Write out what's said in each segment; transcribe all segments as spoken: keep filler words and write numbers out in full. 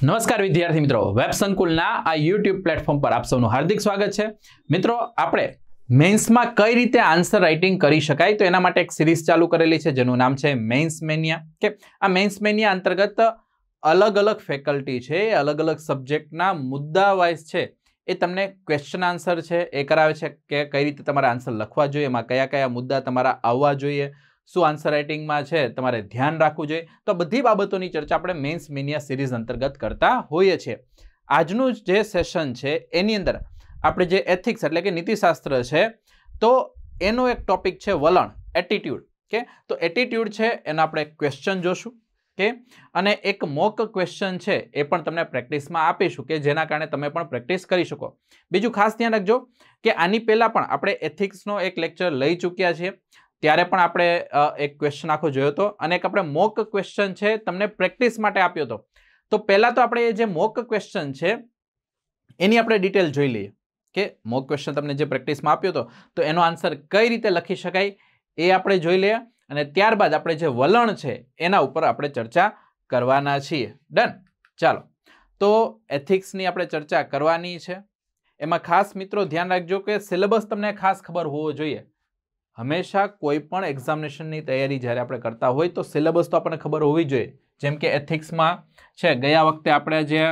નમસ્કાર વિદ્યાર્થી મિત્રો, વેબસંકુલના આ યુટ્યુબ પ્લેટફોર્મ પર આપ સૌનું હાર્દિક સ્વાગત છે। મિત્રો, આપણે મેન્સમાં કઈ રીતે આન્સર રાઇટિંગ કરી શકાય તો એના માટે એક સિરીઝ ચાલુ કરેલી છે જેનું નામ છે મેન્સ મેનિયા। કે આ મેન્સ મેનિયા અંતર્ગત અલગ અલગ ફેકલ્ટી છે, અલગ અલગ સબ્જેક્ટના મુદ્દા વાઇઝ છે એ તમને ક્વેશ્ચન આન્સર છે એ કરાવે છે કે કઈ રીતે તમારે આન્સર લખવા જોઈએ, એમાં કયા કયા મુદ્દા તમારા આવવા જોઈએ, શું આન્સર રાઇટિંગમાં છે તમારે ધ્યાન રાખવું જોઈએ। તો બધી બાબતોની ચર્ચા આપણે મેન્સ મેનિયા સિરીઝ અંતર્ગત કરતા હોઈએ છીએ। આજનું જે સેશન છે એની અંદર આપણે જે એથિક્સ એટલે કે નીતિશાસ્ત્ર છે તો એનો એક ટોપિક છે વલણ, એટીટ્યુડ। કે તો એટીટ્યુડ છે એનો આપણે ક્વેશ્ચન જોશું કે અને એક મોક ક્વેશ્ચન છે એ પણ તમને પ્રેક્ટિસમાં આપીશું કે જેના કારણે તમે પણ પ્રેક્ટિસ કરી શકો। બીજું ખાસ ધ્યાન રાખજો કે આની પહેલા પણ આપણે એથિક્સનો એક લેક્ચર લઈ ચૂક્યા છીએ, ત્યારે પણ આપણે એક ક્વેશ્ચન આખો જોયો હતો અને એક આપણે મોક ક્વેશ્ચન છે તમને પ્રેક્ટિસ માટે આપ્યો હતો। તો પહેલા તો આપણે જે મોક ક્વેશ્ચન છે એની આપણે ડિટેલ જોઈ લઈએ કે મોક ક્વેશ્ચન તમને જે પ્રેક્ટિસમાં આપ્યો હતો તો એનો આન્સર કઈ રીતે લખી શકાય એ આપણે જોઈ લઈએ અને ત્યારબાદ આપણે જે વલણ છે એના ઉપર આપણે ચર્ચા કરવાના છીએ। ડન, ચાલો। તો એથિક્સની આપણે ચર્ચા કરવાની છે। એમાં ખાસ મિત્રો ધ્યાન રાખજો કે સિલેબસ તમને ખાસ ખબર હોવો જોઈએ। હંમેશા કોઈ પણ એક્ઝામિનેશનની તૈયારી જ્યારે આપણે કરતા હોય તો સિલેબસ તો આપણને ખબર હોવી જોઈએ। જેમ કે એથિક્સમાં છે ગયા વખતે આપણે જે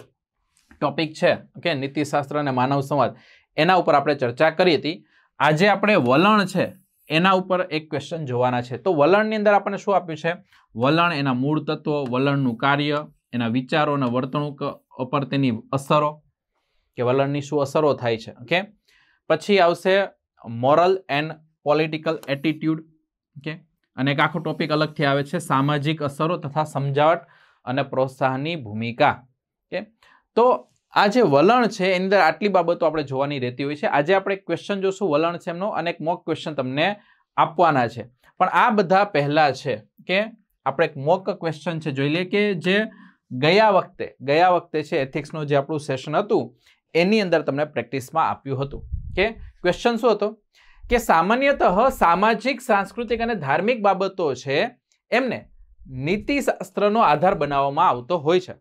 ટોપિક છે કે નીતિશાસ્ત્ર અને માનવ સંવાદ એના ઉપર આપણે ચર્ચા કરી હતી। આજે આપણે વલણ છે એના ઉપર એક ક્વેશ્ચન જોવાના છે। તો વલણની અંદર આપણને શું આપ્યું છે? વલણ, એના મૂળ તત્વો, વલણનું કાર્ય, એના વિચારો અને વર્તણૂક ઉપર તેની અસરો, કે વલણની શું અસરો થાય છે। ઓકે, પછી આવશે moral and political attitude, okay, અને એક આખો ટોપિક અલગથી આવે છે સામાજિક અસરો તથા સમજાવટ અને પ્રોત્સાહનની ભૂમિકા। ઓકે, તો આ જે વલણ છે એની અંદર આટલી બાબતો આપણે જોવાની રહેતી હોય છે। આજે આપણે ક્વેશ્ચન જોશું વલણ છે એમનો અને એક મોક ક્વેશ્ચન તમને આપવાના છે। પણ આ બધા પહેલા છે કે આપણે એક મોક ક્વેશ્ચન છે જોઈ લઈએ કે જે ગયા વખતે ગયા વખતે છે એથિક્સનું જે આપણું સેશન હતું એની અંદર તમને પ્રેક્ટિસમાં આપ્યું હતું। કે ક્વેશ્ચન શું હતો કે સામાન્યતઃ સામાજિક, સાંસ્કૃતિક અને ધાર્મિક બાબતો છે એમને નીતિશાસ્ત્રનો આધાર બનાવવામાં આવતો હોય છે।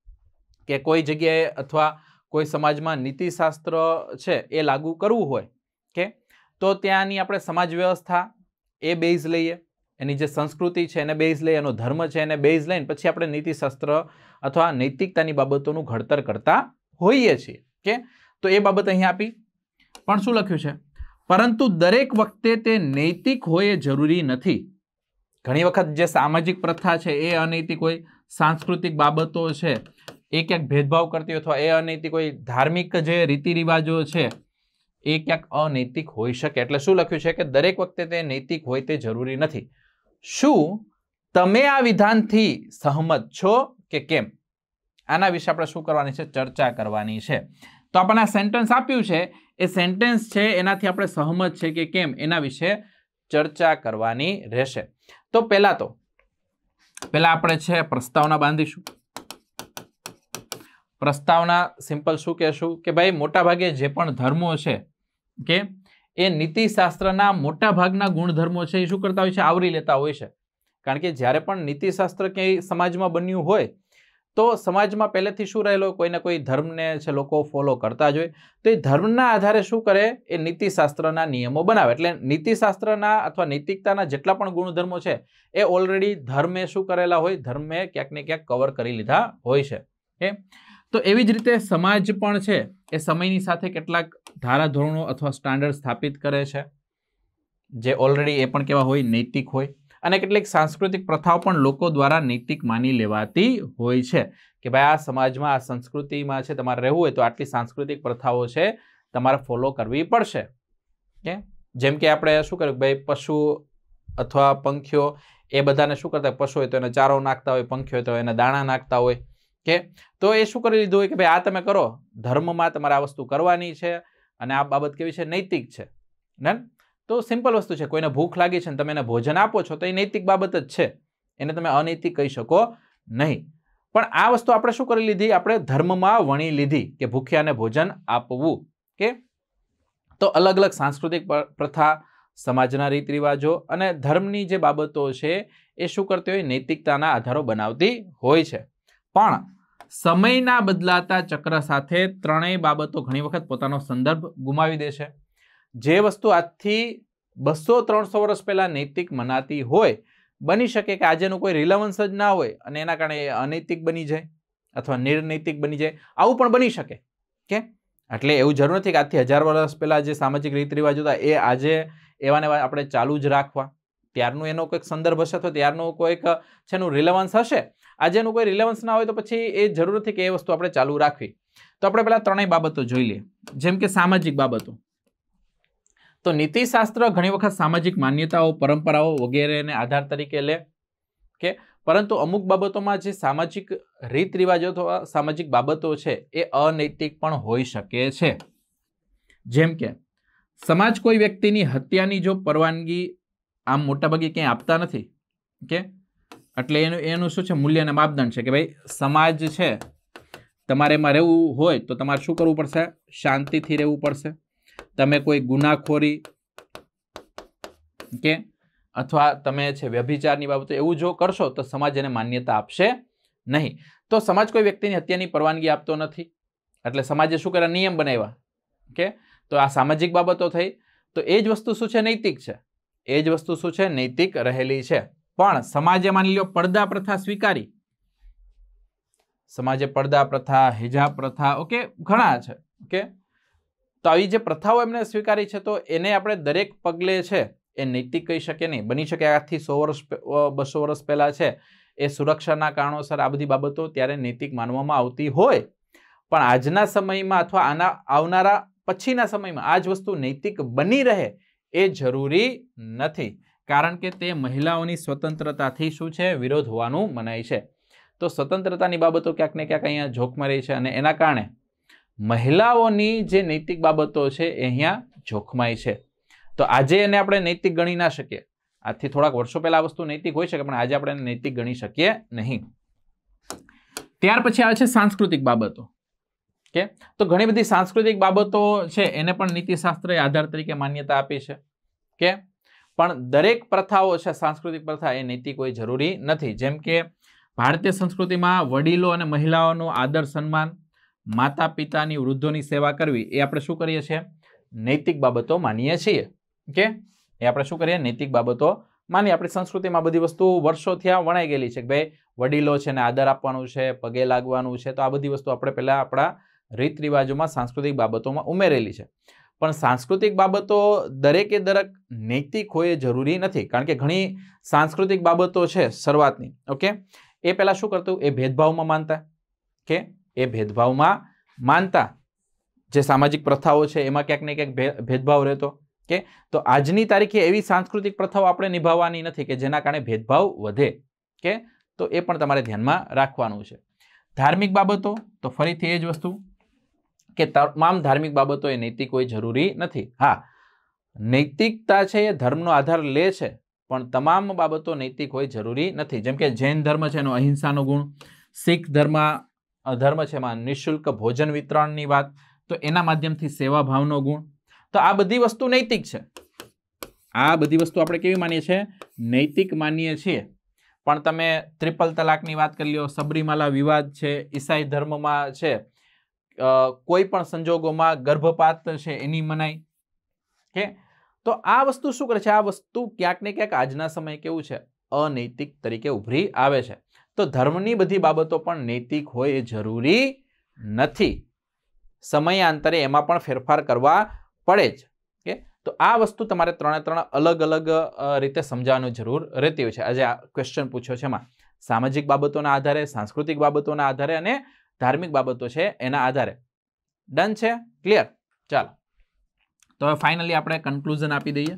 કે કોઈ જગ્યાએ અથવા કોઈ સમાજમાં નીતિશાસ્ત્ર છે એ લાગુ કરવું હોય કે તો ત્યાંની આપણે સમાજ વ્યવસ્થા એ બેઝ લઈએ, એની જે સંસ્કૃતિ છે એને બેઝ લઈએ, એનો ધર્મ છે એને બેઝ લઈને પછી આપણે નીતિશાસ્ત્ર અથવા નૈતિકતાની બાબતોનું ઘડતર કરતા હોઈએ છીએ। કે તો એ બાબત અહીં આપી, પણ શું લખ્યું છે? પરંતુ દરેક વખતે તે નૈતિક હોય એ જરૂરી નથી। ઘણી વખત જે સામાજિક પ્રથા છે એ અનૈતિક હોય, સાંસ્કૃતિક બાબતો છે એ ક્યાંક ભેદભાવ કરતી અથવા એ અનૈતિક હોય, ધાર્મિક જે રીતિ રિવાજો છે એ ક્યાંક અનૈતિક હોઈ શકે। એટલે શું લખ્યું છે કે દરેક વખતે તે નૈતિક હોય તે જરૂરી નથી। શું તમે આ વિધાનથી સહમત છો કે કેમ? આના વિશે આપણે શું કરવાની છે? ચર્ચા કરવાની છે। તો આપણને આ સેન્ટેન્સ આપ્યું છે, એ સેન્ટેન્સ છે એનાથી આપણે સહમત છે કે કેમ એના વિશે ચર્ચા કરવાની રહેશે। તો પહેલા તો પહેલા આપણે છે પ્રસ્તાવના બાંધીશું। પ્રસ્તાવના સિમ્પલ શું કહેશું કે ભાઈ મોટા ભાગે જે પણ ધર્મો છે કે એ નીતિશાસ્ત્રના મોટા ભાગના ગુણધર્મો છે એ શું કરતા હોય છે? આવરી લેતા હોય છે। કારણ કે જ્યારે પણ નીતિશાસ્ત્ર ક્યાંય સમાજમાં બન્યું હોય તો સમાજમાં પહેલેથી શું રહેલો, કોઈને કોઈ ધર્મને છે લોકો ફોલો કરતા જ હોય, તો એ ધર્મના આધારે શું કરે? એ નીતિશાસ્ત્રના નિયમો બનાવે। એટલે નીતિશાસ્ત્રના અથવા નૈતિકતાના જેટલા પણ ગુણધર્મો છે એ ઓલરેડી ધર્મે શું કરેલા હોય? ધર્મે ક્યાંક ને ક્યાંક કવર કરી લીધા હોય છે। કે તો એવી જ રીતે સમાજ પણ છે એ સમયની સાથે કેટલાક ધારાધોરણો અથવા સ્ટાન્ડર્ડ સ્થાપિત કરે છે જે ઓલરેડી એ પણ કેવા હોય? નૈતિક હોય। અને કેટલીક સાંસ્કૃતિક પ્રથાઓ પણ લોકો દ્વારા નૈતિક માની લેવાતી હોય છે કે ભાઈ આ સમાજમાં, આ સંસ્કૃતિમાં છે તમારે રહેવું હોય તો આટલી સાંસ્કૃતિક પ્રથાઓ છે તમારે ફોલો કરવી પડશે। કે જેમ કે આપણે શું કર્યું? ભાઈ પશુ અથવા પંખીઓ એ બધાને શું કરતા? પશુ હોય તો એને ચારો નાખતા હોય, પંખી હોય તો એને દાણા નાખતા હોય। કે તો એ શું કરી લીધું હોય કે ભાઈ આ તમે કરો, ધર્મમાં તમારે આ વસ્તુ કરવાની છે અને આ બાબત કેવી છે? નૈતિક છે। ને તો સિમ્પલ વસ્તુ છે, કોઈને ભૂખ લાગી છે ને તમે એને ભોજન આપો છો તો એ નૈતિક બાબત જ છે, એને તમે અનૈતિક કહી શકો નહીં। પણ આ વસ્તુ આપણે શું કરી લીધી? આપણે ધર્મમાં વણી લીધી કે ભૂખ્યાને ભોજન આપવું। કે તો અલગ અલગ સાંસ્કૃતિક પ્રથા, સમાજના રીત રિવાજો અને ધર્મની જે બાબતો છે એ શું કરતી હોય? નૈતિકતાના આધારો બનાવતી હોય છે। પણ સમયના બદલાતા ચક્ર સાથે ત્રણેય બાબતો ઘણી વખત પોતાનો સંદર્ભ ગુમાવી દે છે. જે વસ્તુ આજથી બસો ત્રણસો વર્ષ પહેલા નૈતિક મનાતી હોય, બની શકે કે આજેનું કોઈ રિલેવન્સ જ ના હોય અને એના કારણે એ અનૈતિક બની જાય અથવા નિર્નૈતિક બની જાય. આવું પણ બની શકે કે એટલે એવું જરૂર નથી કે આજથી હજાર વર્ષ પહેલા જે સામાજિક રીત રિવાજો હતા એ આજે એવાને એવા આપણે ચાલુ જ રાખવા. ત્યારનું એનો કોઈક સંદર્ભ હશે તો ત્યારનું કોઈક છે એનું રિલેવન્સ હશે. આજે એનું કોઈ રિલેવન્સ ના હોય તો પછી એ જરૂર નથી કે એ વસ્તુ આપણે ચાલુ રાખવી. તો આપણે પહેલા ત્રણેય બાબતો જોઈ લઈએ. જેમ કે સામાજિક બાબતો, તો નીતિશાસ્ત્ર ઘણી વખત સામાજિક માન્યતાઓ, પરંપરાઓ વગેરેને આધાર તરીકે લે કે પરંતુ અમુક બાબતોમાં જે સામાજિક રીત રિવાજો અથવા સામાજિક બાબતો છે એ અનૈતિક પણ હોઈ શકે છે. જેમ કે સમાજ કોઈ વ્યક્તિની હત્યાની જો પરવાનગી આમ મોટાભાગે ક્યાંય આપતા નથી કે એટલે એનું એનું શું છે મૂલ્ય અને માપદંડ છે કે ભાઈ સમાજ છે તમારે એમાં રહેવું હોય તો તમારે શું કરવું પડશે? શાંતિથી રહેવું પડશે. તમે કોઈ ગુનાખોરી કે અથવા તમે છે વ્યભિચારની બાબતો એવું જો કરશો તો સમાજ એને માન્યતા આપશે નહીં. તો સમાજ કોઈ વ્યક્તિની હત્યાની પરવાનગી આપતો નથી એટલે સમાજે શું કર્યા? નિયમ બનાવ્યા કે તો આ સામાજિક બાબતો થઈ. તો એ જ વસ્તુ શું છે? નૈતિક છે. એ જ વસ્તુ શું છે? નૈતિક રહેલી છે. પણ સમાજે માની લો પડદા પ્રથા સ્વીકારી, સમાજે પડદા પ્રથા, હિજાબ પ્રથા, ઓકે ઘણા છે ઓકે તો આવી જે પ્રથાઓ એમને સ્વીકારી છે તો એને આપણે દરેક પગલે છે એ નૈતિક કહી શકીએ નહીં. બની શકે આજથી સો વર્ષ બસો વર્ષ પહેલા છે એ સુરક્ષાના કારણોસર આ બધી બાબતો ત્યારે નૈતિક માનવામાં આવતી હોય, પણ આજના સમયમાં અથવા આના આવનારા પછીના સમયમાં આ જ વસ્તુ નૈતિક બની રહે એ જરૂરી નથી, કારણ કે તે મહિલાઓની સ્વતંત્રતાથી શું છે? વિરોધ હોવાનું મનાય છે. તો સ્વતંત્રતાની બાબતો ક્યાંક ને ક્યાંક અહીંયા જોખમાં રહી છે અને એના કારણે મહિલાઓની જે નૈતિક બાબતો છે એ અહીંયા જોખમાય છે. તો આજે એને આપણે નૈતિક ગણી ના શકીએ. આજથી થોડાક વર્ષો પહેલા આ વસ્તુ નૈતિક હોઈ શકે પણ આજે આપણે એને નૈતિક ગણી શકીએ નહીં. ત્યાર પછી આવે છે સાંસ્કૃતિક બાબતો કે તો ઘણી બધી સાંસ્કૃતિક બાબતો છે એને પણ નીતિશાસ્ત્રએ આધાર તરીકે માન્યતા આપી છે કે પણ દરેક પ્રથાઓ છે સાંસ્કૃતિક પ્રથા એ નૈતિક હોય જરૂરી નથી. જેમ કે ભારતીય સંસ્કૃતિમાં વડીલો અને મહિલાઓનો આદર સન્માન, માતા પિતાની વૃદ્ધોની સેવા કરવી એ આપણે શું કરીએ છીએ? નૈતિક બાબતો માનીએ છીએ કે એ આપણે શું કરીએ? નૈતિક બાબતો માની. આપણી સંસ્કૃતિમાં બધી વસ્તુ વર્ષોથી આ વણાઈ ગયેલી છે કે ભાઈ વડીલો છે ને આદર આપવાનું છે, પગે લાગવાનું છે. તો આ બધી વસ્તુ આપણે પહેલા આપણા રીત રિવાજોમાં સાંસ્કૃતિક બાબતોમાં ઉમેરેલી છે. પણ સાંસ્કૃતિક બાબતો દરેકે દરેક નૈતિક હોય જરૂરી નથી, કારણ કે ઘણી સાંસ્કૃતિક બાબતો છે શરૂઆતની ઓકે એ પહેલા શું કરતું? એ ભેદભાવમાં માનતા કે એ ભેદભાવમાં માનતા જે સામાજિક પ્રથાઓ છે એમાં ક્યાંક ને ક્યાંક ભેદભાવ રહેતો કે તો આજની તારીખે એવી સાંસ્કૃતિક પ્રથાઓ આપણે નિભાવવાની નથી કે જેના કારણે ભેદભાવ વધે કે તો એ પણ તમારે ધ્યાનમાં રાખવાનું છે. ધાર્મિક બાબતો તો ફરીથી એ જ વસ્તુ કે તમામ ધાર્મિક બાબતો એ નૈતિક હોય જરૂરી નથી. હા, નૈતિકતા છે એ ધર્મનો આધાર લે છે પણ તમામ બાબતો નૈતિક હોય જરૂરી નથી. જેમ કે જૈન ધર્મ છે એનો અહિંસાનો ગુણ, શીખ ધર્મ ધર્મ છે એમાં નિઃશુલ્ક ભોજન વિતરણની વાત, તો એના માધ્યમથી સેવાભાવનો ગુણ. તો આ બધી વસ્તુ નૈતિક છે. આ બધી વસ્તુ આપણે કેવી માનીએ છીએ? નૈતિક માનીએ છીએ. પણ તમે ત્રિપલ તલાકની વાત કરી લો, સબરીમાલા વિવાદ છે, ઈસાઈ ધર્મમાં છે કોઈ પણ સંજોગોમાં ગર્ભપાત છે એની મનાઈ કે તો આ વસ્તુ શું કરે છે? આ વસ્તુ ક્યાંક ને ક્યાંક આજના સમયે કેવું છે? અનૈતિક તરીકે ઉભરી આવે છે. તો ધર્મની બધી બાબતો પણ નૈતિક હોય એ જરૂરી નથી. સમયાંતરે એમાં પણ ફેરફાર કરવા પડે જ કે તો આ વસ્તુ તમારે ત્રણે ત્રણ અલગ અલગ રીતે સમજાવવાની જરૂર રહેતી હોય છે. આજે આ ક્વેશ્ચન પૂછ્યો છે એમાં સામાજિક બાબતોના આધારે, સાંસ્કૃતિક બાબતોના આધારે અને ધાર્મિક બાબતો છે એના આધારે. ડન છે? ક્લિયર? ચાલો તો હવે ફાઇનલી આપણે કન્ક્લુઝન આપી દઈએ,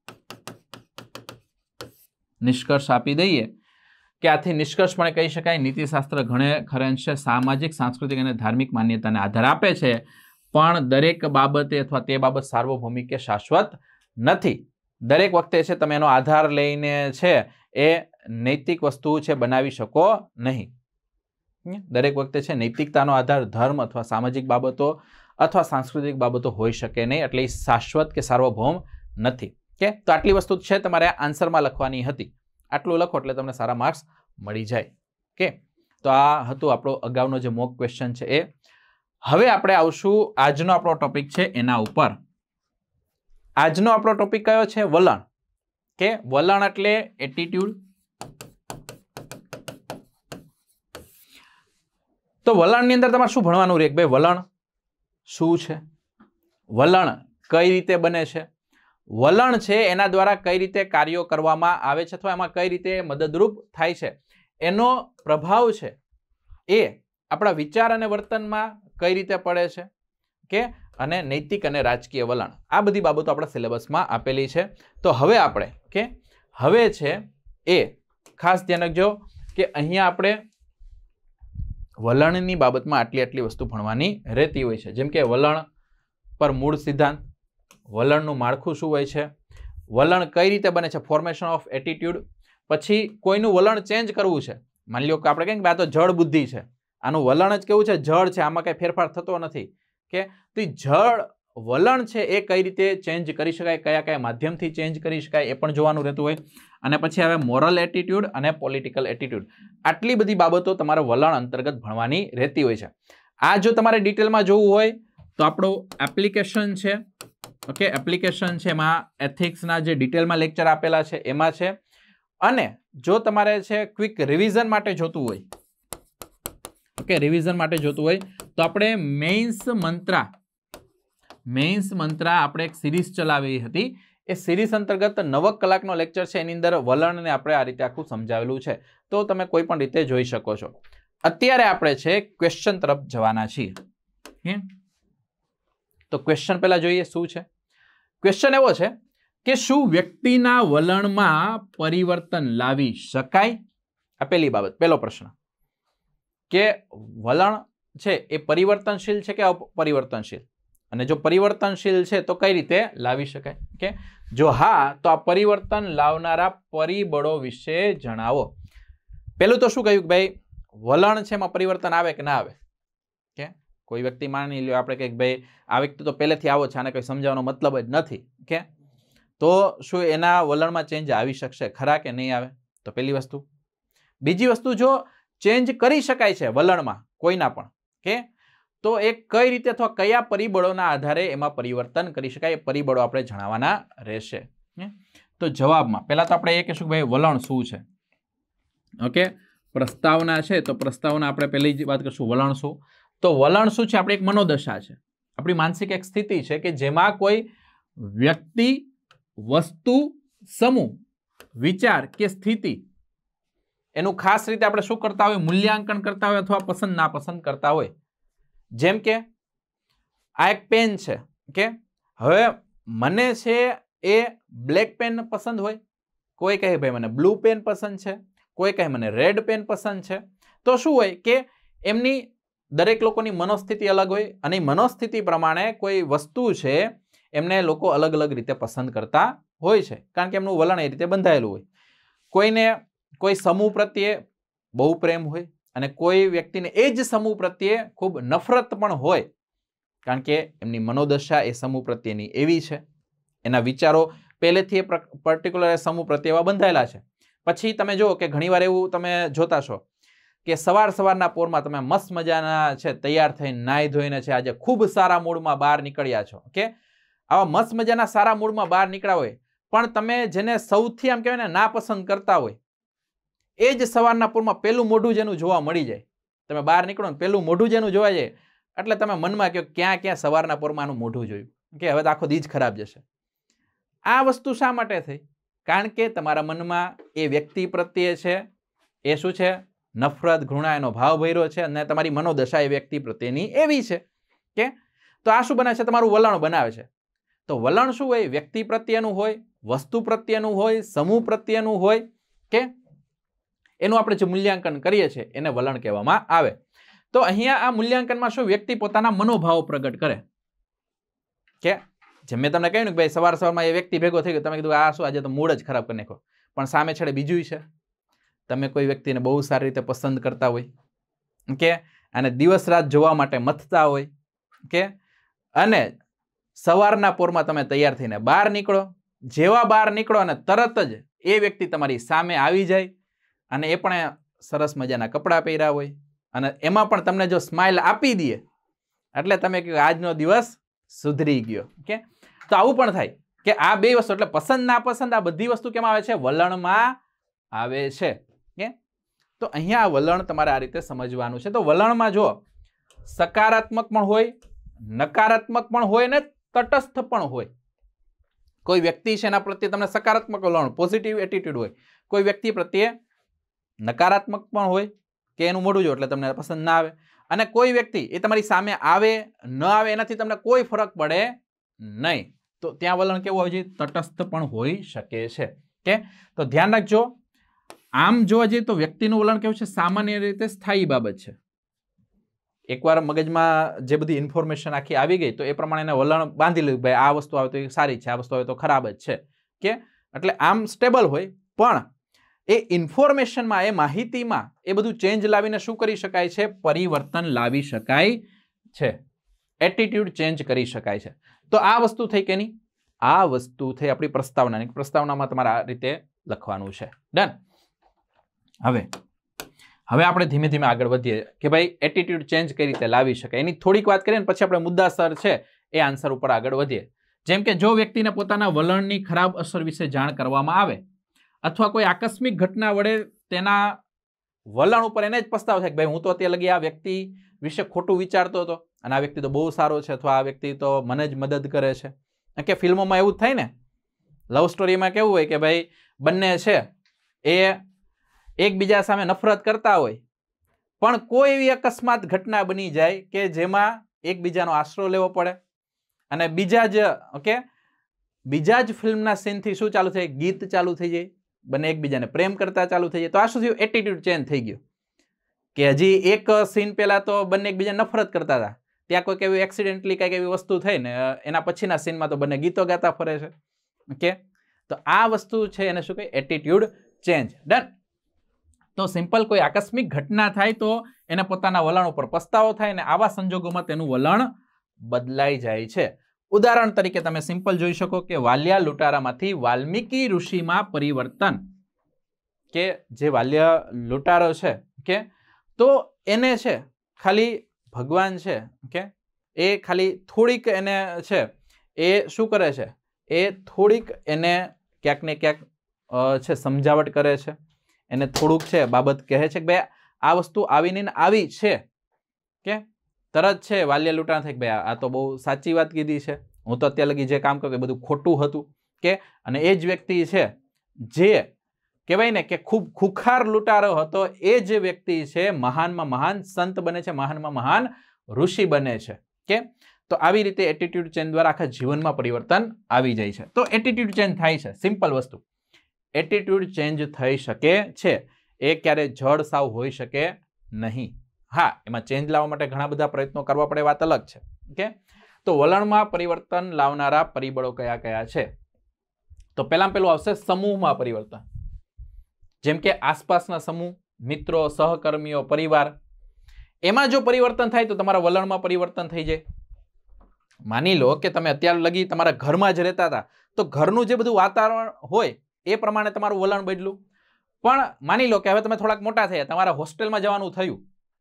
નિષ્કર્ષ આપી દઈએ કે આથી નિષ્કર્ષપણે કહી શકાય નીતિશાસ્ત્ર ઘણે ખરે અંશે સામાજિક, સાંસ્કૃતિક અને ધાર્મિક માન્યતાને આધાર આપે છે, પણ દરેક બાબતે અથવા તે બાબત સાર્વભૌમિક કે શાશ્વત નથી. દરેક વખતે છે તમે એનો આધાર લઈને છે એ નૈતિક વસ્તુ છે બનાવી શકો નહીં. દરેક વખતે છે નૈતિકતાનો આધાર ધર્મ અથવા સામાજિક બાબતો અથવા સાંસ્કૃતિક બાબતો હોઈ શકે નહીં, એટલે એ શાશ્વત કે સાર્વભૌમ નથી કે તો આટલી વસ્તુ છે તમારે આન્સરમાં લખવાની હતી. આટલું લખો એટલે તમને સારા માર્ક્સ મળી જાય કે તો આ હતું આપણો અગાઉનો જે મોક ક્વેશ્ચન છે એ. હવે આપણે આવશું આજનો આપણો ટોપિક છે એના ઉપર. આજનો આપણો ટોપિક કયો છે? વલણ. કે વલણ એટલે એટીટ્યુડ. તો વલણની અંદર તમારે શું ભણવાનું રહે? ભાઈ વલણ શું છે, વલણ કઈ રીતે બને છે, વલણ છે એના દ્વારા કઈ રીતે કાર્યો કરવામાં આવે છે અથવા એમાં કઈ રીતે મદદરૂપ થાય છે, એનો પ્રભાવ છે એ આપણા વિચાર અને વર્તનમાં કઈ રીતે પડે છે, કે અને નૈતિક અને રાજકીય વલણ, આ બધી બાબતો આપણા સિલેબસમાં આપેલી છે. તો હવે આપણે કે હવે છે એ ખાસ ધ્યાન રાખજો કે અહીંયા આપણે વલણની બાબતમાં આટલી આટલી વસ્તુ ભણવાની રહેતી હોય છે. જેમ કે વલણ પર મૂળ સિદ્ધાંત, વલણનું માળખું શું હોય છે, વલણ કઈ રીતે બને છે, ફોર્મેશન ઓફ એટીટ્યુડ, પછી કોઈનું વલણ ચેન્જ કરવું છે. માની લો કે આપણે કહીએ કે આ તો જળ બુદ્ધિ છે, આનું વલણ જ કેવું છે, જળ છે, આમાં કઈ ફેરફાર થતો નથી, કે તો જળ વલણ છે એ કઈ રીતે ચેન્જ કરી શકાય, કયા કયા માધ્યમથી ચેન્જ કરી શકાય એ પણ જોવાનું રહેતું હોય. અને પછી હવે મોરલ એટીટ્યુડ અને પોલિટિકલ એટીટ્યુડ, આટલી બધી બાબતો તમારે વલણ અંતર્ગત ભણવાની રહેતી હોય છે. આ જો તમારે ડિટેલમાં જોવું હોય તો આપણું એપ્લિકેશન છે, ઓકે, એપ્લિકેશન છે, એમાં એથિક્સના જે ડિટેલમાં લેક્ચર આપેલા છે એમાં છે. અને જો તમારે છે ક્વિક રિવિઝન માટે જોતું હોય, ઓકે, રિવિઝન માટે જોતું હોય તો આપણે મેઇન્સ મંત્રા મેઇન્સ મંત્રા આપણે એક સિરીઝ ચલાવી હતી. એ સિરીઝ અંતર્ગત નવ કલાકનો લેક્ચર છે, એની અંદર વલણને આપણે આ રીતે આખું સમજાવેલું છે, તો તમે કોઈ પણ રીતે જોઈ શકો છો. અત્યારે આપણે છે ક્વેશ્ચન તરફ જવાના છીએ. તો ક્વેશ્ચન પહેલા જોઈએ શું છે. ક્વેશ્ચન એવો છે કે શું વ્યક્તિના વલણમાં પરિવર્તન લાવી શકાય? આ પહેલી બાબત, પહેલો પ્રશ્ન કે વલણ છે એ પરિવર્તનશીલ છે કે અપરિવર્તનશીલ, અને જો પરિવર્તનશીલ છે તો કઈ રીતે લાવી શકાય, કે જો હા તો આ પરિવર્તન લાવનારા પરિબળો વિશે જણાવો. પેલું તો શું કહ્યું કે ભાઈ વલણ છે એમાં પરિવર્તન આવે કે ના આવે, કે કોઈ વ્યક્તિ માની લ્યો આપણે કે ભાઈ આ વ્યક્તિ તો પહેલેથી આવો છે, આને કોઈ સમજાવવાનો મતલબ જ નથી, કે તો શું એના વલણમાં ચેન્જ આવી શકશે ખરા કે નહીં આવે? તો પહેલી વસ્તુ. બીજી વસ્તુ, જો ચેન્જ કરી શકાય છે વલણમાં કોઈના પણ, કે તો એ કઈ રીતે અથવા કયા પરિબળોના આધારે એમાં પરિવર્તન કરી શકાય, એ પરિબળો આપણે જણાવવાના રહેશે. તો જવાબમાં પહેલા તો આપણે એ કહીશું કે ભાઈ વલણ શું છે. ઓકે, પ્રસ્તાવના છે તો પ્રસ્તાવના આપણે પહેલી જ વાત કરશું, વલણ શું. તો વલણ શું છે? આપણી એક મનોદશા છે, આપણી માનસિક એક સ્થિતિ છે કે જેમાં કોઈ વ્યક્તિ, વસ્તુ, સમૂહ, વિચાર કે સ્થિતિ એનું ખાસ રીતે આપણે શું કરતા હોય, મૂલ્યાંકન કરતા હોય અથવા પસંદ નાપસંદ કરતા હોય. જેમ કે આ એક પેન છે, કે હવે મને છે એ બ્લેક પેન પસંદ હોય, કોઈ કહે ભાઈ મને બ્લુ પેન પસંદ છે, કોઈ કહે મને રેડ પેન પસંદ છે. તો શું હોય કે એમની દરેક લોકોની મનોસ્થિતિ અલગ હોય, અને મનોસ્થિતિ પ્રમાણે કોઈ વસ્તુ છે એમને લોકો અલગ અલગ રીતે પસંદ કરતા હોય છે, કારણ કે એમનું વલણ એ રીતે બંધાયેલું હોય. કોઈને કોઈ સમૂહ પ્રત્યે બહુ પ્રેમ હોય, અને કોઈ વ્યક્તિને એ જ સમૂહ પ્રત્યે ખૂબ નફરત પણ હોય, કારણ કે એમની મનોદશા એ સમૂહ પ્રત્યેની એવી છે, એના વિચારો પહેલેથી એ પર્ટિક્યુલર સમૂહ પ્રત્યે એવા બંધાયેલા છે. પછી તમે જુઓ કે ઘણીવાર એવું તમે જોતા છો કે સવાર સવારના પોરમાં તમે મસ્ત મજાના છે તૈયાર થઈને નાહી ધોઈને છે આજે ખૂબ સારા મૂડમાં બહાર નીકળ્યા છો, કે આવા મસ્ત મજાના સારા મૂડમાં બહાર નીકળ્યા હોય, પણ તમે જેને સૌથી આમ કહેવાય ને નાપસંદ કરતા હોય, એ જ સવારના પૂરમાં પેલું મોઢું જેનું જોવા મળી જાય, તમે બહાર નીકળો ને પેલું મોઢું જેનું જોવા જાય, એટલે તમે મનમાં કહો ક્યાં ક્યાં સવારના પૂરમાં આનું મોઢું જોયું, કે હવે તો આખો દી જ ખરાબ જશે. આ વસ્તુ શા માટે થઈ? કારણ કે તમારા મનમાં એ વ્યક્તિ પ્રત્યે છે એ શું છે, નફરત, ઘૃણા, એનો ભાવ ભર્યો છે, અને તમારી મનોદશા એ વ્યક્તિ પ્રત્યેની એવી છે, કે તો આ શું બનાવે છે, તમારું વલણ બનાવે છે. તો વલણ શું હોય? વ્યક્તિ પ્રત્યેનું હોય, વસ્તુ પ્રત્યેનું હોય, સમૂહ પ્રત્યેનું હોય, કે એનું આપણે જે મૂલ્યાંકન કરીએ છીએ એને વલણ કહેવામાં આવે. તો અહીંયા આ મૂલ્યાંકનમાં શું વ્યક્તિ પોતાના મનોભાવો પ્રગટ કરે, કે જેમ મેં તમને કહ્યું ને કે ભાઈ સવાર સવારમાં એ વ્યક્તિ ભેગો થઈ ગયો, તમે કીધું આ શું આજે તો મૂડ જ ખરાબ કરી નાખો, પણ સામે છેડે બીજું છે, તમે કોઈ વ્યક્તિને બહુ સારી રીતે પસંદ કરતા હોય, કે અને દિવસ રાત જોવા માટે મથતા હોય, કે અને સવારના પોરમાં તમે તૈયાર થઈને બહાર નીકળો, જેવા બહાર નીકળો અને તરત જ એ વ્યક્તિ તમારી સામે આવી જાય, અને એ પણ સરસ મજાના કપડાં પહેર્યા હોય અને એમાં પણ તમને જો સ્માઇલ આપી દે એટલે તમે કહો આજનો દિવસ સુધરી ગયો. ઓકે, તો આવું પણ થાય કે આ બે વસ્તુ એટલે પસંદ ના પસંદ આ બધી વસ્તુ કેમાં આવે છે? વલણમાં આવે છે. કે તો અહીંયા વલણ તમારે આ રીતે સમજવાનું છે. તો વલણમાં જો સકારાત્મક પણ હોય, નકારાત્મક પણ હોય ને તટસ્થ પણ હોય. કોઈ વ્યક્તિ છે એના પ્રત્યે તમને સકારાત્મક વલણ પોઝિટિવ એટીટ્યુડ હોય, કોઈ વ્યક્તિ પ્રત્યે નકારાત્મક પણ હોય કે એનું મોઢું જો એટલે તમને પસંદ ના આવે, અને કોઈ વ્યક્તિ એ તમારી સામે આવે ન આવે એનાથી તમને કોઈ ફરક પડે નહીં. તો ત્યાં વલણ કેવું હોય છે? તટસ્થ પણ હોઈ શકે છે. કે તો ધ્યાન રાખજો, આમ જોવા જઈએ તો વ્યક્તિનું વલણ કેવું છે? સામાન્ય રીતે સ્થાયી બાબત છે. એકવાર મગજમાં જે બધી ઇન્ફોર્મેશન આખી આવી ગઈ તો એ પ્રમાણે એને વલણ બાંધી લીધું, ભાઈ આ વસ્તુ આવે તો એ સારી છે, આ વસ્તુ આવે તો ખરાબ જ છે. કે એટલે આમ સ્ટેબલ હોય, પણ એ ઇન્ફોર્મેશનમાં, એ માહિતીમાં એ બધું ચેન્જ લાવીને શું કરી શકાય છે? પરિવર્તન લાવી શકાય છે. એટીટ્યુડ ચેન્જ કરી શકાય છે. તો આ વસ્તુ થઈ કે નહીં? આ વસ્તુ થઈ આપણી પ્રસ્તાવનાની. પ્રસ્તાવનામાં તમારે આ રીતે લખવાનું છે. ડન. હવે હવે આપણે ધીમે ધીમે આગળ વધીએ કે ભાઈ એટીટ્યુડ ચેન્જ કઈ રીતે લાવી શકાય એની થોડીક વાત કરીએ ને પછી આપણે મુદ્દાસર છે એ આન્સર ઉપર આગળ વધીએ. જેમ કે જો વ્યક્તિને પોતાના વલણની ખરાબ અસર વિશે જાણ કરવામાં આવે અથવા કોઈ આકસ્મિક ઘટના વડે તેના વલણ ઉપર એને જ પસ્તાવો થાય કે ભાઈ હું તો અત્યારે લગી આ વ્યક્તિ વિશે ખોટું વિચારતો હતો અને આ વ્યક્તિ તો બહુ સારો છે અથવા આ વ્યક્તિ તો મને જ મદદ કરે છે. કે ફિલ્મોમાં એવું જ થાય ને, લવ સ્ટોરીમાં કેવું હોય કે ભાઈ બંને છે એ એકબીજા સામે નફરત કરતા હોય, પણ કોઈ એવી અકસ્માત ઘટના બની જાય કે જેમાં એકબીજાનો આશરો લેવો પડે અને બીજા જ ઓકે બીજા જ ફિલ્મના સીનથી શું ચાલુ થાય? ગીત ચાલુ થઈ જાય, બંને એકબીજાને પ્રેમ કરતા ચાલુ થઈ જાય. તો આ શું થયું? એટીટ્યુડ ચેન્જ થઈ ગયો. કે હજી એક સીન પહેલા તો બંને એકબીજાને નફરત કરતા હતા, ત્યાં કોઈક એવી એક્સિડેન્ટલી કંઈક એવી વસ્તુ થઈ ને એના પછીના સીનમાં તો બંને ગીતો ગાતા ફરે છે. ઓકે, તો આ વસ્તુ છે એને શું કહે? Attitude change. ડન. તો સિમ્પલ કોઈ આકસ્મિક ઘટના થાય તો એને પોતાના વલણ ઉપર પસ્તાવો થાય ને આવા સંજોગોમાં તેનું વલણ બદલાઈ જાય છે. ઉદાહરણ તરીકે તમે સિમ્પલ જોઈ શકો કે વાલિયા લૂંટારામાંથી વાલ્મીકી ઋષિમાં પરિવર્તન. કે જે વાલિયા લૂંટારો છે કે તો એને છે ખાલી ભગવાન છે કે એ ખાલી થોડીક એને છે એ શું કરે છે? એ થોડીક એને ક્યાંક ને ક્યાંક છે સમજાવટ કરે છે, એને થોડુંક છે બાબત કહે છે કે ભાઈ આ વસ્તુ આવીને આવી છે. કે તરત છે વાલિયા લૂંટારા થાય કે ભાઈ આ તો બહુ સાચી વાત કીધી છે, હું તો અત્યારે લગી જે કામ કરતો બધું ખોટું હતું. કે અને એ જ વ્યક્તિ છે જે કહેવાય ને કે ખૂબ ખુખાર લૂંટારો હતો, એ જ વ્યક્તિ છે મહાનમાં મહાન સંત બને છે, મહાનમાં મહાન ઋષિ બને છે. કે તો આવી રીતે એટીટ્યુડ ચેન્જ દ્વારા આખા જીવનમાં પરિવર્તન આવી જાય છે. તો એટીટ્યુડ ચેન્જ થાય છે. સિમ્પલ વસ્તુ, એટીટ્યુડ ચેન્જ થઈ શકે છે. એ ક્યારે જડ સાવ હોઈ શકે નહીં. હા, એમાં ચેન્જ લાવવા માટે ઘણા બધા પ્રયત્નો કરવા પડે, વાત અલગ છે. ઓકે, તો વલણમાં પરિવર્તન લાવનારા પરિબળો કયા કયા છે? તો પહેલામાં પહેલું આવશે સમૂહમાં પરિવર્તન. જેમ કે આસપાસના સમૂહ, મિત્રો, સહકર્મીઓ, પરિવાર, એમાં જો પરિવર્તન થાય તો તમારા વલણમાં પરિવર્તન થઈ જાય. માની લો કે તમે અત્યાર લગી તમારા ઘરમાં જ રહેતા હતા, તો ઘરનું જે બધું વાતાવરણ હોય એ પ્રમાણે તમારું વલણ બદલું. પણ માની લો કે હવે તમે થોડાક મોટા થયા, તમારા હોસ્ટેલમાં જવાનું થયું.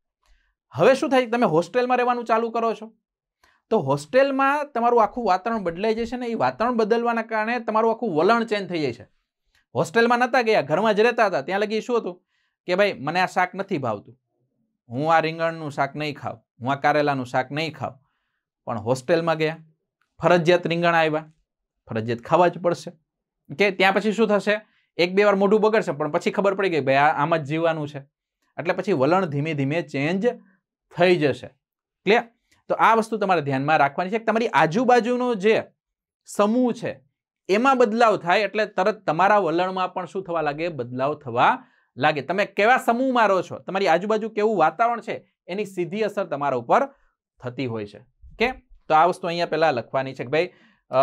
હવે શું થાય? તમે હોસ્ટેલમાં રહેવાનું ચાલુ કરો છો તો હોસ્ટેલમાં તમારું આખું વાતાવરણ બદલાઈ જશે ને એ વાતાવરણ બદલવાના કારણે તમારું આખું વલણ ચેન્જ થઈ જાય છે. હોસ્ટેલમાં નતા ગયા, ઘરમાં જ રહેતા હતા, ત્યાં લગી શું હતું કે ભાઈ મને આ શાક નથી ભાવતું, હું આ રીંગણનું શાક નહીં ખાવ, હું આ કારેલાનું શાક નહીં ખાવ. પણ હોસ્ટેલમાં ગયા, ફરજિયાત રીંગણ આવ્યા, ફરજિયાત ખાવા જ પડશે. કે ત્યાં પછી શું થશે? એક બે વાર મોઢું બગડશે પણ પછી ખબર પડી ગઈ ભાઈ આ આમ જ જીવવાનું છે. એટલે પછી વલણ ધીમે ધીમે ચેન્જ થઈ જશે. ક્લિયર? તો આ વસ્તુ તમારે ધ્યાનમાં રાખવાની છે કે તમારી આજુબાજુનો જે સમૂહ છે એમાં બદલાવ થાય એટલે તરત તમારા વલણમાં પણ શું થવા લાગે? બદલાવ થવા લાગે. તમે કેવા સમૂહમાં રહો છો, તમારી આજુબાજુ કેવું વાતાવરણ છે એની સીધી અસર તમારા ઉપર થતી હોય છે. કે તો આ વસ્તુ અહીંયા પહેલા લખવાની છે કે ભાઈ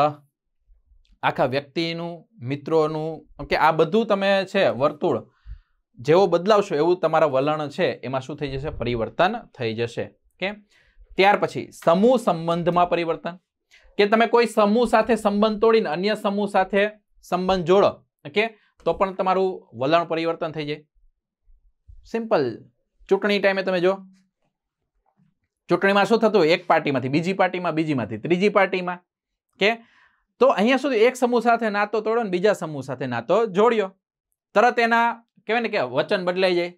આખા વ્યક્તિનું, મિત્રોનું, કે આ બધું તમે છે વર્તુળ જેવો બદલાવશો એવું તમારા વલણ છે એમાં શું થઈ જશે? પરિવર્તન થઈ જશે. કે ત્યાર પછી સમૂહ સંબંધમાં પરિવર્તન. કે તમે કોઈ સમૂહ સાથે સંબંધ તોડીને અન્ય સમૂહ સાથે સંબંધ જોડો, ઓકે, તો પણ તમારું વલણ પરિવર્તન થઈ જાય. સિમ્પલ. ચૂંટણી ટાઈમે તમે જો ચૂંટણીમાં શું થતું, એક પાર્ટીમાંથી બીજી પાર્ટીમાં, બીજીમાંથી ત્રીજી પાર્ટીમાં, કે તો અહીંયા સુધી એક સમૂહ સાથે નાતો તોડ્યો ને બીજા સમૂહ સાથે નાતો જોડ્યો, તરત એના કહેવાય ને કે વચન બદલાઈ જાય.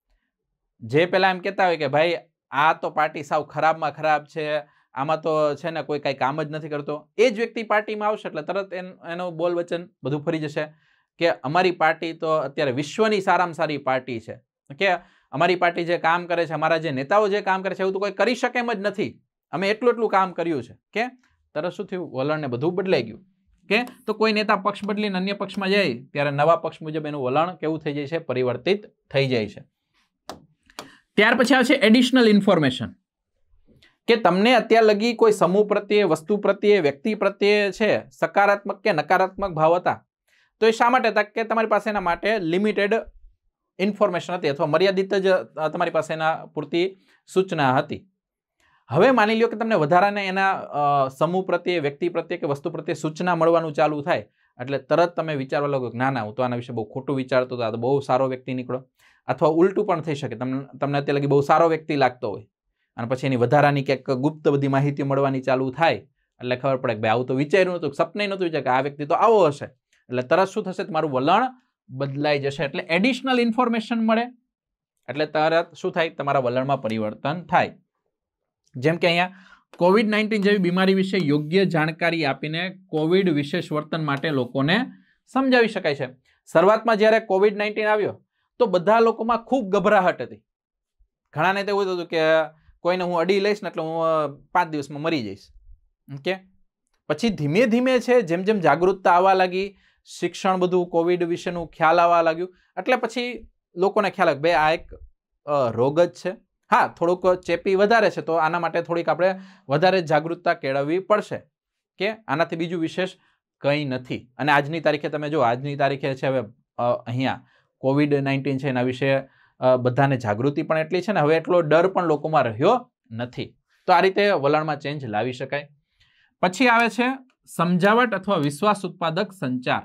જે પેલા એમ કહેતા હોય કે ભાઈ આ તો પાર્ટી સાવ ખરાબમાં ખરાબ છે, આમાં તો છે ને કોઈ કઈ કામ જ નથી કરતો, એ જ વ્યક્તિ પાર્ટીમાં આવશે એટલે તરત એનો બોલ વચન બધું ફરી જશે કે અમારી પાર્ટી તો અત્યારે વિશ્વની સારામાં સારી પાર્ટી છે, કે અમારી પાર્ટી જે કામ કરે છે, અમારા જે નેતાઓ જે કામ કરે છે એવું તો કોઈ કરી શકે એમ જ નથી, અમે એટલું એટલું કામ કર્યું છે. કે તરત શું થયું, વલણ ને બધું બદલાઈ ગયું. કે તો કોઈ નેતા પક્ષ બદલીને અન્ય પક્ષમાં જાય ત્યારે નવા પક્ષ મુજબ એનું વલણ કેવું થઈ જાય છે, પરિવર્તિત થઈ જાય છે. ત્યાર પછી આવે છે એડિશનલ ઇન્ફોર્મેશન, કે તમને અત્યાર લગી કોઈ સમૂહ પ્રત્યે, વસ્તુ પ્રત્યે, વ્યક્તિ પ્રત્યે છે સકારાત્મક કે નકારાત્મક ભાવ હતા, તો એ શા માટે હતા કે તમારી પાસે એના માટે લિમિટેડ ઇન્ફોર્મેશન હતી અથવા મર્યાદિત જ તમારી પાસે એના પૂરતી સૂચના હતી. હવે માની લ્યો કે તમને વધારાને એના સમૂહ પ્રત્યે, વ્યક્તિ પ્રત્યે કે વસ્તુ પ્રત્યે સૂચના મળવાનું ચાલુ થાય એટલે તરત તમે વિચારવા લાગો કે ના ના હું તો આના વિશે બહુ ખોટું વિચારતો હતો, આ તો બહુ સારો વ્યક્તિ નીકળો. અથવા ઉલટું પણ થઈ શકે, તમને તમને અત્યારે લગી બહુ સારો વ્યક્તિ લાગતો હોય અને પછી એની વધારાની ક્યાંક ગુપ્ત બધી માહિતી મળવાની ચાલુ થાય એટલે ખબર પડે કે ભાઈ આવું તો વિચાર્યું નહોતું, સપને નહોતું વિચાર કે આ વ્યક્તિ તો આવો હશે, એટલે તરત શું થશે, તમારું વલણ બદલાઈ જશે. એટલે એડિશનલ ઇન્ફોર્મેશન મળે એટલે તરત શું થાય, તમારા વલણમાં પરિવર્તન થાય. જેમ કે અહીંયા કોવિડ નાઇન્ટીન જેવી બીમારી વિશે યોગ્ય જાણકારી આપીને કોવિડ વિશેષ વર્તન માટે લોકોને સમજાવી શકાય છે. શરૂઆતમાં જ્યારે કોવિડ નાઇન્ટીન આવ્યો તો બધા લોકોમાં ખૂબ ગભરાહટ હતી. ઘણાને તો એવું હતું કે કોઈને હું અડી લઈશ ને એટલે હું પાંચ દિવસમાં મરી જઈશ. ઓકે, પછી ધીમે ધીમે છે જેમ જેમ જાગૃતતા આવવા લાગી, શિક્ષણ બધું કોવિડ વિશેનું ખ્યાલ આવવા લાગ્યું એટલે પછી લોકોને ખ્યાલ આવ્યો ભાઈ આ એક રોગ જ છે, હા થોડુંક ચેપી વધારે છે તો આના માટે થોડીક આપણે વધારે જાગૃતતા કેળવવી પડશે, કે આનાથી બીજું વિશેષ કંઈ નથી. અને આજની તારીખે તમે જો આજની તારીખે છે હવે અહીંયા કોવિડ નાઇન્ટીન છે એના વિશે બધાને જાગૃતિ પણ એટલી છે ને હવે એટલો ડર પણ લોકોમાં રહ્યો નથી. તો આ રીતે વલણમાં ચેન્જ લાવી શકાય. પછી આવે છે સમજાવટ અથવા વિશ્વાસ ઉત્પાદક સંચાર,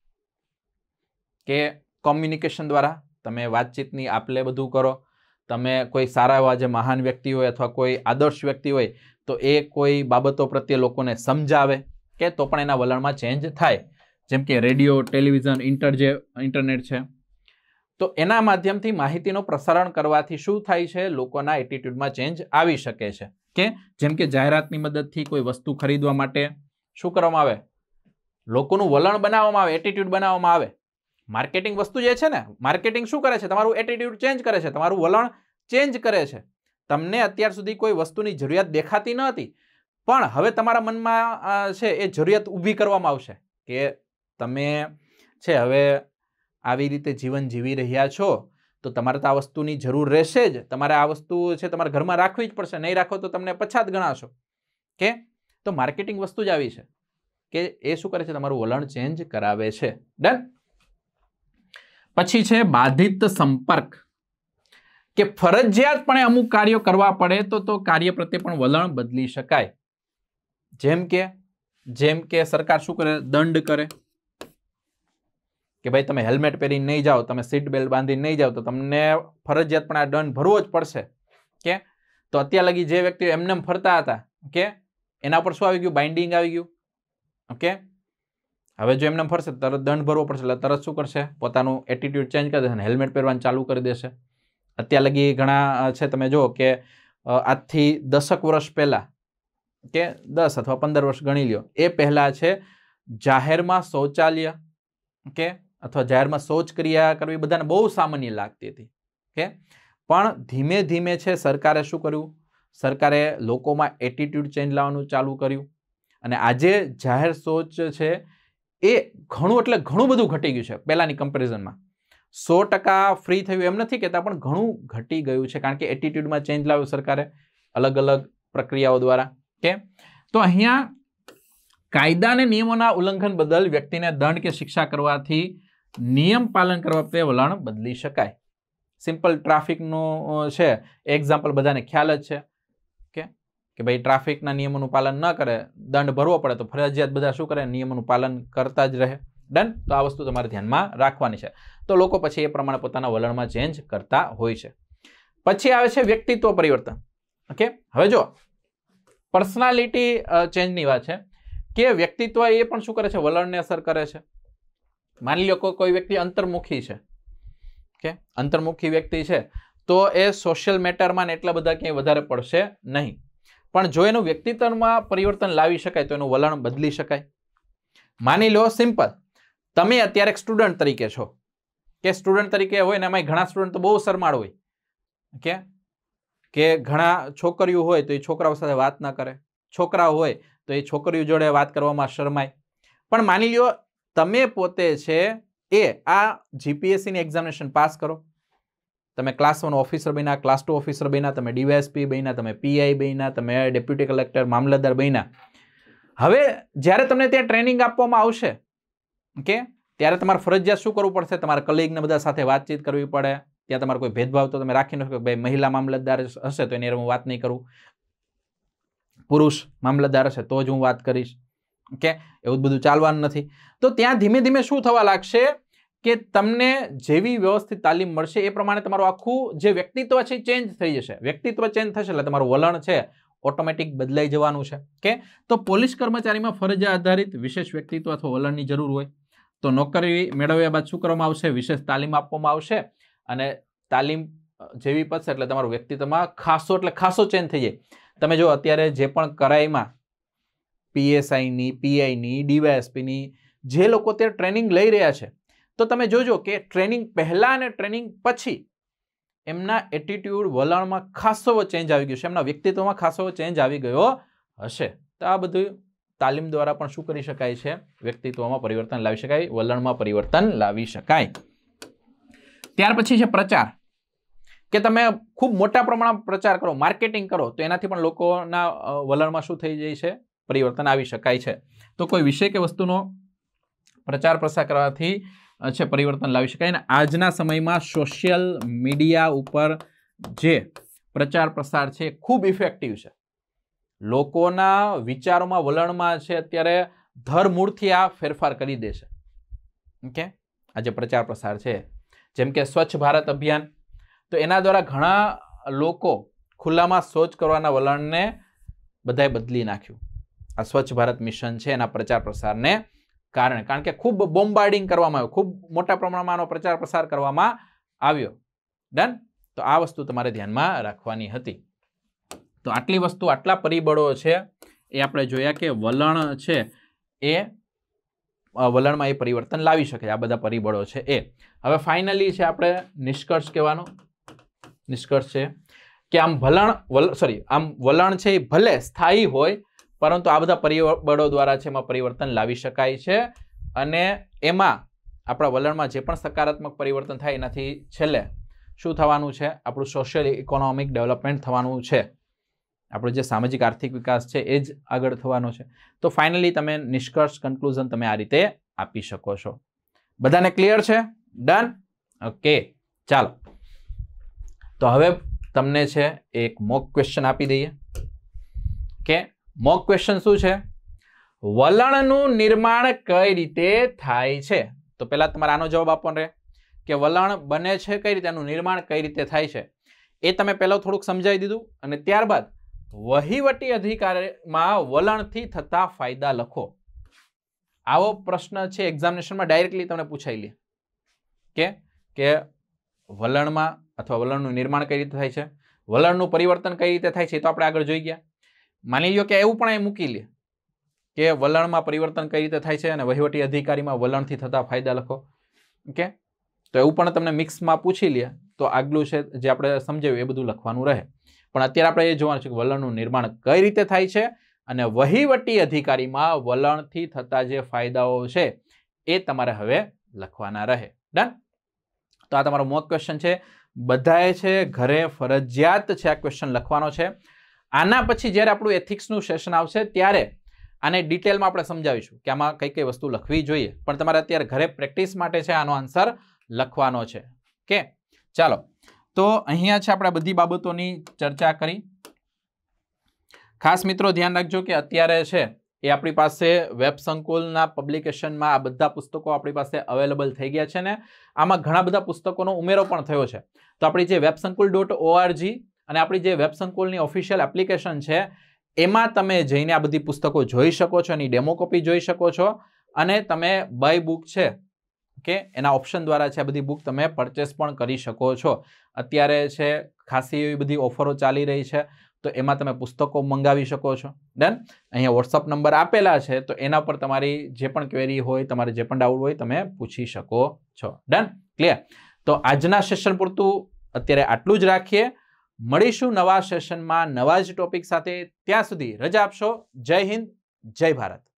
કે કોમ્યુનિકેશન દ્વારા તમે વાતચીતની આપલે બધું કરો, તમે કોઈ સારા એવા જે મહાન વ્યક્તિ હોય અથવા કોઈ આદર્શ વ્યક્તિ હોય તો એ કોઈ બાબતો પ્રત્યે લોકોને સમજાવે કે તો પણ એના વલણમાં ચેન્જ થાય. જેમ કે રેડિયો, ટેલિવિઝન, ઇન્ટર જે ઇન્ટરનેટ છે તો એના માધ્યમથી માહિતીનું પ્રસારણ કરવાથી શું થાય છે, લોકોના એટીટ્યુડમાં ચેન્જ આવી શકે છે. કે જેમ કે જાહેરાતની મદદથી કોઈ વસ્તુ ખરીદવા માટે શું કરવામાં આવે, લોકોનું વલણ બનાવવામાં આવે, એટીટ્યુડ બનાવવામાં આવે. માર્કેટિંગ વસ્તુ જે છે ને, માર્કેટિંગ શું કરે છે, તમારું એટીટ્યુડ ચેન્જ કરે છે, તમારું વલણ ચેન્જ કરે છે. તમને અત્યાર સુધી કોઈ વસ્તુની જરૂરિયાત દેખાતી ન હતી પણ હવે તમારા મનમાં છે એ જરૂરિયાત ઊભી કરવામાં આવશે કે તમે છે હવે આવી રીતે જીવન જીવી રહ્યા છો તો તમારે તો આ વસ્તુની જરૂર રહેશે જ, તમારે આ વસ્તુ છે તમારા ઘરમાં રાખવી જ પડશે, નહીં રાખો તો તમને પછાત ગણાશો. કે તો માર્કેટિંગ વસ્તુ જ આવી છે કે એ શું કરે છે, તમારું વલણ ચેન્જ કરાવે છે. ડન. પછી છે બાધિત સંપર્ક, કે ફરજિયાતપણે અમુક કાર્યો કરવા પડે તો તો કાર્ય પ્રત્યે પણ વલણ બદલી શકાય. જેમ કે જેમ કે સરકાર શું કરે, દંડ કરે કે ભાઈ તમે હેલ્મેટ પહેરીને નહીં જાઓ, તમે સીટ બેલ્ટ બાંધીને નહીં જાઓ તો તમને ફરજિયાતપણે આ દંડ ભરવો જ પડશે. કે તો અત્યાર લગી જે વ્યક્તિઓ એમને ફરતા હતા કે એના પર શું આવી ગયું, બાઇન્ડિંગ આવી ગયું. ઓકે, હવે જો એમને ફરશે તરત દંડ ભરવો પડશે એટલે તરત શું કરશે, પોતાનું એટીટ્યુડ ચેન્જ કરી દેશે અને હેલ્મેટ પહેરવાનું ચાલુ કરી દેશે. અત્યાર લગી ઘણા છે તમે જુઓ કે આજથી દસક વર્ષ પહેલા કે દસ અથવા પંદર વર્ષ ગણી લ્યો એ પહેલા છે જાહેરમાં શૌચાલય કે અથવા જાહેરમાં શૌચ ક્રિયા કરવી બધાને બહુ સામાન્ય લાગતી હતી. કે પણ ધીમે ધીમે છે સરકારે શું કર્યું, સરકારે લોકોમાં એટીટ્યુડ ચેન્જ લાવવાનું ચાલુ કર્યું અને આજે જાહેર શૌચ છે એ ઘણું એટલે ઘણું બધું ઘટી ગયું છે પહેલાની કમ્પેરિઝનમાં. સો ટકા ફ્રી થયું એમ નથી કહેતા પણ ઘણું ઘટી ગયું છે કારણ કે એટીટ્યુડમાં ચેન્જ લાવ્યો સરકારે અલગ અલગ પ્રક્રિયાઓ દ્વારા. કે તો અહીંયા કાયદા અને નિયમોના ઉલ્લંઘન બદલ વ્યક્તિને દંડ કે શિક્ષા કરવાથી નિયમ પાલન કરવા પ્રત્યે વલણ બદલી શકાય. સિમ્પલ ટ્રાફિકનું છે એક્ઝામ્પલ બધાને ખ્યાલ જ છે કે કે ભાઈ ટ્રાફિકના નિયમોનું પાલન ન કરે દંડ ભરવો પડે તો ફરજિયાત બધા શું કરે, નિયમોનું પાલન કરતા જ રહે. ડન. તો આ વસ્તુ તમારે ધ્યાનમાં રાખવાની છે. તો લોકો પછી એ પ્રમાણે પોતાના વલણમાં ચેન્જ કરતા હોય છે. પછી આવે છે વ્યક્તિત્વ પરિવર્તન. ઓકે, હવે જો પર્સનાલિટી ચેન્જની વાત છે કે વ્યક્તિત્વ એ પણ શું કરે છે, વલણને અસર કરે છે. માની લો કોઈ વ્યક્તિ અંતર્મુખી છે, કે અંતર્મુખી વ્યક્તિ છે તો એ સોશિયલ મેટરમાં એટલા બધા ક્યાંય વધારે પડશે નહીં. પણ જો એનું વ્યક્તિત્વમાં પરિવર્તન લાવી શકાય તો એનું વલણ બદલી શકાય. માની લો સિમ્પલ, તમે અત્યારે એક સ્ટુડન્ટ તરીકે છો, કે સ્ટુડન્ટ તરીકે હોય ને એમાં ઘણા સ્ટુડન્ટ તો બહુ શરમાળ હોય, કે કે ઘણા છોકરીઓ હોય તો એ છોકરાઓ સાથે વાત ના કરે, છોકરા હોય તો એ છોકરીઓ જોડે વાત કરવામાં શરમાય. પણ માની લો તમે પોતે છે એ આ જીપીએસસીની એક્ઝામિનેશન પાસ કરો, તમે ક્લાસ વન ઓફિસર બન્યા, ક્લાસ ટુ ઓફિસર બન્યા, તમે ડીવાયએસપી બન્યા, તમે પીઆઈ બન્યા, તમે ડેપ્યુટી કલેક્ટર, મામલતદાર બન્યા. હવે જ્યારે તમને ત્યાં ટ્રેનિંગ આપવામાં આવશે, કે ત્યારે તમારે ફરજિયાત શું કરવું પડશે, તમારા કલીગને બધા સાથે વાતચીત કરવી પડે. ત્યાં તમારે કોઈ ભેદભાવ તો તમે રાખી ન શકો, ભાઈ મહિલા મામલતદાર હશે તો એની હું વાત નહીં કરું, પુરુષ મામલતદાર હશે તો જ હું વાત કરીશ, કે એવું બધું ચાલવાનું નથી. તો ત્યાં ધીમે ધીમે શું થવા લાગશે કે તમને જેવી વ્યવસ્થિત તાલીમ મળશે એ પ્રમાણે તમારું આખું જે વ્યક્તિત્વ છે ચેન્જ થઈ જશે. વ્યક્તિત્વ ચેન્જ થશે એટલે તમારું વલણ છે ઓટોમેટિક બદલાઈ જવાનું છે. કે તો પોલીસ કર્મચારીમાં ફરજ આધારિત વિશેષ વ્યક્તિત્વ અથવા વલણની જરૂર હોય તો નોકરી મેળવ્યા બાદ શું કરવામાં આવશે, વિશેષ તાલીમ આપવામાં આવશે. અને તાલીમ જેવી પડશે એટલે તમારું વ્યક્તિત્વમાં ખાસો એટલે ખાસો ચેન્જ થઈ જાય. તમે જો અત્યારે જે પણ કરાઈમાં પીએસઆઈની, પીઆઈની, ડીવાયએસપીની જે લોકો તે ટ્રેનિંગ લઈ રહ્યા છે તો તમે જોજો કે ટ્રેનિંગ પહેલા અને ટ્રેનિંગ પછી એમના એટીટ્યુડ, વલણમાં ખાસો ચેન્જ આવી ગયો છે, એમના વ્યક્તિત્વમાં ખાસો ચેન્જ આવી ગયો હશે. તો આ બધું તાલીમ દ્વારા પણ શું કરી શકાય છે, વ્યક્તિત્વમાં પરિવર્તન લાવી શકાય, વલણમાં પરિવર્તન લાવી શકાય. ત્યાર પછી છે પ્રચાર, કે તમે ખૂબ મોટા પ્રમાણમાં પ્રચાર કરો, માર્કેટિંગ કરો તો એનાથી પણ લોકોના વલણમાં શું થઈ જાય છે, પરિવર્તન આવી શકાય છે. તો કોઈ વિષય કે વસ્તુનો પ્રચાર પ્રસાર કરવાથી છે પરિવર્તન લાવી શકાય. અને આજના સમયમાં સોશિયલ મીડિયા ઉપર જે પ્રચાર પ્રસાર છે ખૂબ ઇફેક્ટિવ છે. લોકોના વિચારોમાં, વલણમાં છે અત્યારે ધરમૂળથી આ ફેરફાર કરી દે છે. ઓકે, આ જે પ્રચાર પ્રસાર છે, જેમ કે સ્વચ્છ ભારત અભિયાન, તો એના દ્વારા ઘણા લોકો ખુલ્લામાં શૌચ કરવાના વલણને બધાએ બદલી નાખ્યું. આ સ્વચ્છ ભારત મિશન છે એના પ્રચાર પ્રસારને કારણે, કારણ કે ખૂબ બોમ્બાર્ડિંગ કરવામાં આવ્યું, ખૂબ મોટા પ્રમાણમાં આનો પ્રચાર પ્રસાર કરવામાં આવ્યો. ડન. તો આ વસ્તુ તમારે ધ્યાનમાં રાખવાની હતી. તો આટલી વસ્તુ, આટલા પરિબળો છે એ આપણે જોયા કે વલણ છે એ વલણમાં એ પરિવર્તન લાવી શકે. આ બધા પરિબળો છે એ. હવે ફાઇનલી છે આપણે નિષ્કર્ષ કહેવાનો. નિષ્કર્ષ છે કે આમ વલણ સોરી આમ વલણ છે એ ભલે સ્થાયી હોય પરંતુ આ બધા પરિબળો દ્વારા છે એમાં પરિવર્તન લાવી શકાય છે. અને એમાં આપણા વલણમાં જે પણ સકારાત્મક પરિવર્તન થાય એનાથી છેલ્લે શું થવાનું છે, આપણું સોશિયલ ઇકોનોમિક ડેવલપમેન્ટ થવાનું છે, આપણો જે સામાજિક આર્થિક વિકાસ છે એ જ આગળ થવાનો છે. તો ફાઇનલી તમે નિષ્કર્ષ, કન્ક્લુઝન તમે આ રીતે આપી શકો છો. બધાને ક્લિયર છે? ડન. ઓકે, ચાલો. તો હવે તમને છે એક મોક ક્વેશ્ચન આપી દઈએ. કે મોક ક્વેશ્ચન શું છે, વલણનું નિર્માણ કઈ રીતે થાય છે. તો પહેલા તમારે આનો જવાબ આપવાનો રહે કે વલણ બને છે કઈ રીતે, એનું નિર્માણ કઈ રીતે થાય છે એ તમે પહેલા થોડુંક સમજાવી દીધું. અને ત્યારબાદ વહીવટી અધિકારમાં વલણથી થતા ફાયદા લખો. આવો પ્રશ્ન છે એક્ઝામિનેશનમાં ડાયરેક્ટલી તમને પૂછાઈ લે કે કે વલણમાં અથવા વલણનું નિર્માણ કઈ રીતે થાય છે, વલણનું પરિવર્તન કઈ રીતે થાય છે, એ તો આપણે આગળ જોઈ ગયા. માની લો કે એવું પણ એ મૂકી લે કે વલણમાં પરિવર્તન કઈ રીતે થાય છે અને વહીવટી અધિકારીમાં વલણથી થતા ફાયદા લખો. ઓકે, તો એવું પણ તમને મિક્સમાં પૂછી લે તો આગલું છે જે આપણે સમજાવ્યું એ બધું લખવાનું રહે. પણ અત્યારે આપણે એ જોવાનું છે કે વલણનું નિર્માણ કઈ રીતે થાય છે અને વહીવટી અધિકારીમાં વલણથી થતા જે ફાયદાઓ છે એ તમારે હવે લખવાના રહે. ડન. તો આ તમારો મોક ક્વેશ્ચન છે. બધાએ છે ઘરે ફરજિયાત છે આ ક્વેશ્ચન લખવાનો છે. આના પછી જ્યારે આપણું એથિક્સનું સેશન આવશે ત્યારે આને ડિટેલમાં આપણે સમજાવીશું કે આમાં કઈ કઈ વસ્તુ લખવી જોઈએ. પણ તમારે અત્યારે ઘરે પ્રેક્ટિસ માટે છે આનો આન્સર લખવાનો છે. કે ચાલો, તો અહીંયા છે આપણે બધી બાબતોની ચર્ચા કરી. ખાસ મિત્રો ધ્યાન રાખજો કે અત્યારે છે એ આપણી પાસે વેબ સંકુલના પબ્લિકેશનમાં આ બધા પુસ્તકો આપણી પાસે અવેલેબલ થઈ ગયા છે ને આમાં ઘણા બધા પુસ્તકોનો ઉમેરો પણ થયો છે. તો આપણી જે વેબસંકુલ ડોટ ઓઆરજી અને આપણી જે વેબસંકુલની ઓફિશિયલ એપ્લિકેશન છે એમાં તમે જઈને આ બધી પુસ્તકો જોઈ શકો છો, એની ડેમો કોપી જોઈ શકો છો અને તમે બાય બુક છે કે એના ઓપ્શન દ્વારા છે આ બધી બુક તમે પરચેસ પણ કરી શકો છો. અત્યારે છે ખાસી એવી બધી ઓફરો ચાલી રહી છે તો એમાં તમે પુસ્તકો મંગાવી શકો છો. ડન. અહીંયા વોટ્સઅપ નંબર આપેલા છે તો એના પર તમારી જે પણ ક્વેરી હોય, તમારે જે પણ ડાઉટ હોય તમે પૂછી શકો છો. ડન. ક્લિયર. તો આજના સેશન પૂરતું અત્યારે આટલું જ રાખીએ. મળીશું નવા સેશનમાં નવા જ ટોપિક સાથે. ત્યાં સુધી રજા આપશો. જય હિન્દ, જય ભારત.